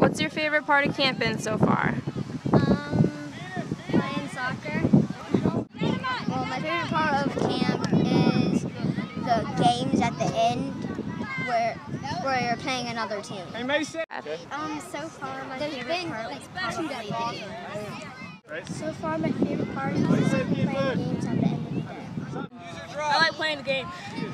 What's your favorite part of camping so far? Playing soccer. Well, my favorite part of camp is the games at the end where you're playing another team. So far my favorite part was probably So far my favorite part is playing games at the end of the day. I like playing the game.